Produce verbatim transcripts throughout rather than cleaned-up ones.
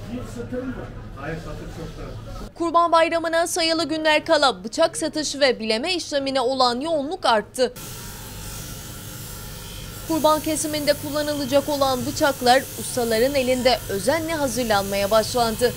Kurban Bayramı'na sayılı günler kala bıçak satışı ve bileme işlemine olan yoğunluk arttı. Kurban kesiminde kullanılacak olan bıçaklar ustaların elinde özenle hazırlanmaya başlandı.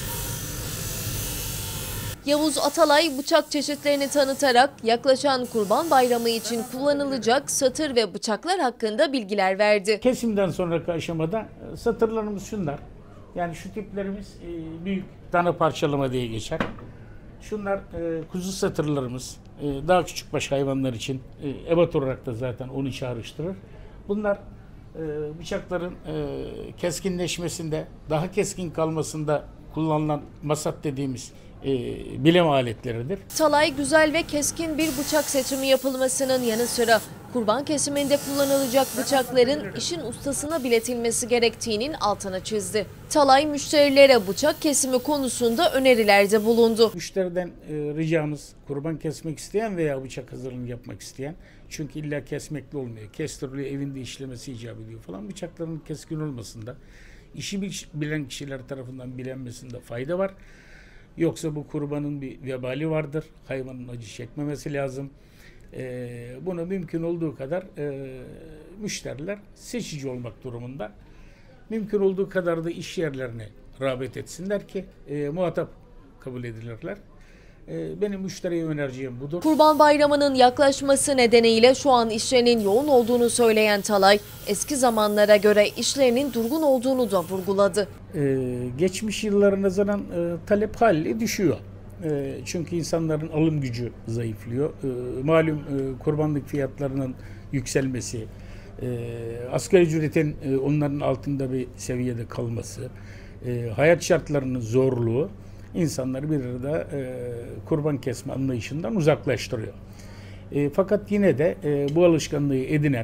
Yavuz Atalay bıçak çeşitlerini tanıtarak yaklaşan Kurban Bayramı için kullanılacak satır ve bıçaklar hakkında bilgiler verdi. Kesimden sonraki aşamada satırlarımız şunlar. Yani şu tiplerimiz büyük dana parçalama diye geçer. Şunlar kuzu satırlarımız, daha küçük baş hayvanlar için ebat olarak da zaten onu çağrıştırır. Bunlar bıçakların keskinleşmesinde, daha keskin kalmasında kullanılan masat dediğimiz E, bilem aletleridir. Talay güzel ve keskin bir bıçak seçimi yapılmasının yanı sıra kurban kesiminde kullanılacak bıçakların işin ustasına biletilmesi gerektiğinin altını çizdi. Talay müşterilere bıçak kesimi konusunda önerilerde bulundu. Müşteriden e, ricamız kurban kesmek isteyen veya bıçak hazırlığını yapmak isteyen, çünkü illa kesmekle olmuyor. Kestiriliyor, evinde işlemesi icap ediyor falan. Bıçakların keskin olmasında, işi bilen kişiler tarafından bilinmesinde fayda var. Yoksa bu kurbanın bir vebali vardır. Hayvanın acı çekmemesi lazım. Ee, bunu mümkün olduğu kadar e, müşteriler seçici olmak durumunda. Mümkün olduğu kadar da iş yerlerine rağbet etsinler ki e, muhatap kabul edilirler. E, benim müşteriye önereceğim budur. Kurban Bayramı'nın yaklaşması nedeniyle şu an işlerinin yoğun olduğunu söyleyen Talay, eski zamanlara göre işlerinin durgun olduğunu da vurguladı. Ee, geçmiş yıllara nazaran e, talep hali düşüyor. E, çünkü insanların alım gücü zayıflıyor. E, malum e, kurbanlık fiyatlarının yükselmesi, e, asgari ücretin e, onların altında bir seviyede kalması, e, hayat şartlarının zorluğu insanları bir arada e, kurban kesme anlayışından uzaklaştırıyor. E, fakat yine de e, bu alışkanlığı edinen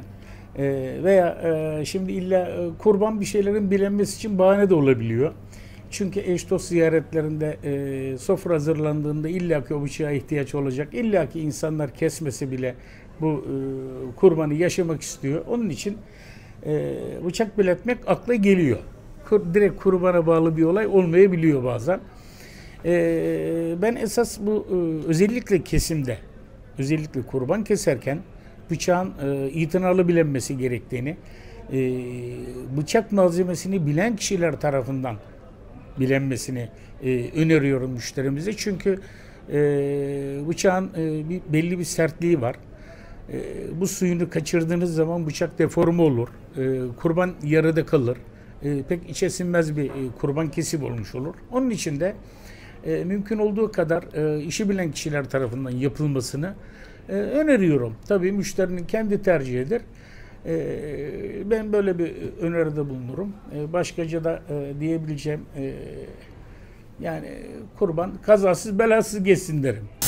veya şimdi illa kurban bir şeylerin bilinmesi için bahane de olabiliyor. Çünkü eş dost ziyaretlerinde sofra hazırlandığında illaki o bıçağa ihtiyaç olacak. İllaki insanlar kesmesi bile bu kurbanı yaşamak istiyor. Onun için bıçak biletmek akla geliyor. Direkt kurbana bağlı bir olay olmayabiliyor bazen. Ben esas bu özellikle kesimde, özellikle kurban keserken bıçağın e, itinalı bilinmesi gerektiğini, e, bıçak malzemesini bilen kişiler tarafından bilinmesini e, öneriyorum müşterimize. Çünkü e, bıçağın e, bir, belli bir sertliği var. E, bu suyunu kaçırdığınız zaman bıçak deforme olur. E, kurban yarıda kalır. E, pek içe sinmez bir e, kurban kesim olmuş olur. Onun için de e, mümkün olduğu kadar e, işi bilen kişiler tarafından yapılmasını Ee, öneriyorum. Tabii müşterinin kendi tercihidir. Ee, ben böyle bir öneride bulunurum. Ee, başkaca da e, diyebileceğim e, yani kurban kazasız belasız geçsin derim.